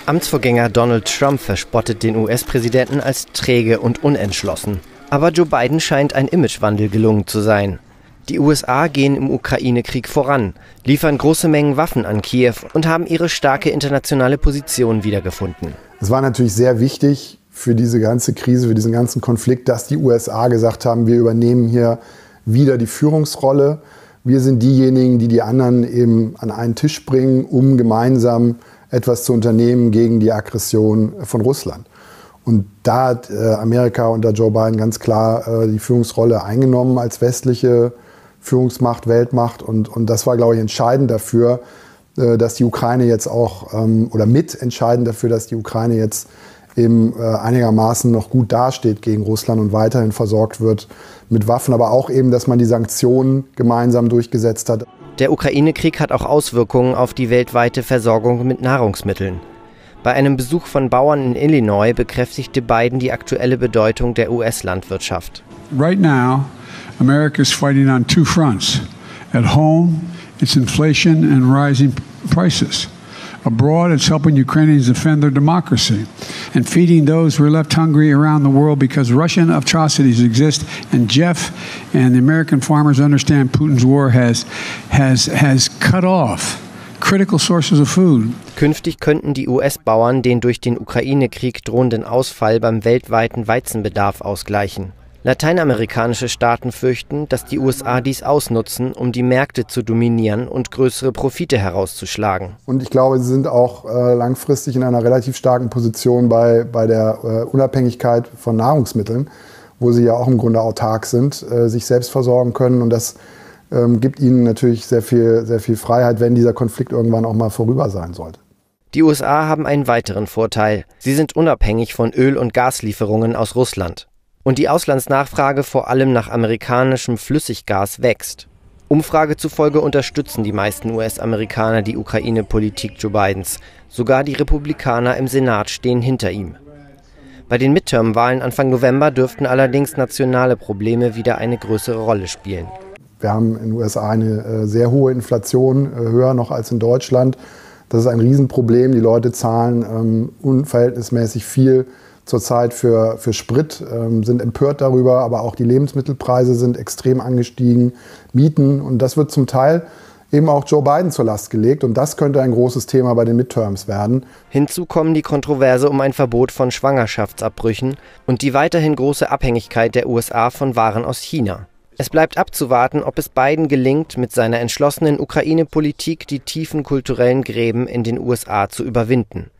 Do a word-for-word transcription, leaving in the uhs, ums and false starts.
Amtsvorgänger Donald Trump verspottet den U S-Präsidenten als träge und unentschlossen. Aber Joe Biden scheint ein Imagewandel gelungen zu sein. Die U S A gehen im Ukraine-Krieg voran, liefern große Mengen Waffen an Kiew und haben ihre starke internationale Position wiedergefunden. Es war natürlich sehr wichtig für diese ganze Krise, für diesen ganzen Konflikt, dass die U S A gesagt haben, wir übernehmen hier wieder die Führungsrolle. Wir sind diejenigen, die die anderen eben an einen Tisch bringen, um gemeinsam etwas zu unternehmen gegen die Aggression von Russland. Und da hat äh, Amerika unter Joe Biden ganz klar äh, die Führungsrolle eingenommen als westliche Führungsmacht, Weltmacht. Und, und das war, glaube ich, entscheidend dafür, äh, dass die Ukraine jetzt auch, ähm, oder mitentscheidend dafür, dass die Ukraine jetzt eben äh, einigermaßen noch gut dasteht gegen Russland und weiterhin versorgt wird mit Waffen. Aber auch eben, dass man die Sanktionen gemeinsam durchgesetzt hat. Der Ukraine-Krieg hat auch Auswirkungen auf die weltweite Versorgung mit Nahrungsmitteln. Bei einem Besuch von Bauern in Illinois bekräftigte Biden die aktuelle Bedeutung der U S-Landwirtschaft. Right now, America is fighting on two fronts. At home, it's inflation and rising prices. Abroad, it's helping Ukrainians defend their democracy and feeding those who are left hungry around the world because Russian atrocities exist. And Jeff and the American farmers understand Putin's war has, has, has cut off critical sources of food. Künftig könnten die U S-Bauern den durch den Ukraine-Krieg drohenden Ausfall beim weltweiten Weizenbedarf ausgleichen. Lateinamerikanische Staaten fürchten, dass die U S A dies ausnutzen, um die Märkte zu dominieren und größere Profite herauszuschlagen. Und ich glaube, sie sind auch äh, langfristig in einer relativ starken Position bei, bei der äh, Unabhängigkeit von Nahrungsmitteln, wo sie ja auch im Grunde autark sind, äh, sich selbst versorgen können. Und das ähm, gibt ihnen natürlich sehr viel, sehr viel Freiheit, wenn dieser Konflikt irgendwann auch mal vorüber sein sollte. Die U S A haben einen weiteren Vorteil. Sie sind unabhängig von Öl- und Gaslieferungen aus Russland. Und die Auslandsnachfrage vor allem nach amerikanischem Flüssiggas wächst. Umfrage zufolge unterstützen die meisten U S-Amerikaner die Ukraine-Politik Joe Bidens. Sogar die Republikaner im Senat stehen hinter ihm. Bei den Midterm-Wahlen Anfang November dürften allerdings nationale Probleme wieder eine größere Rolle spielen. Wir haben in den U S A eine äh, sehr hohe Inflation, äh, höher noch als in Deutschland. Das ist ein Riesenproblem. Die Leute zahlen ähm, unverhältnismäßig viel zurzeit für, für Sprit, ähm, sind empört darüber, aber auch die Lebensmittelpreise sind extrem angestiegen, Mieten, und das wird zum Teil eben auch Joe Biden zur Last gelegt, und das könnte ein großes Thema bei den Midterms werden. Hinzu kommen die Kontroverse um ein Verbot von Schwangerschaftsabbrüchen und die weiterhin große Abhängigkeit der U S A von Waren aus China. Es bleibt abzuwarten, ob es Biden gelingt, mit seiner entschlossenen Ukraine-Politik die tiefen kulturellen Gräben in den U S A zu überwinden.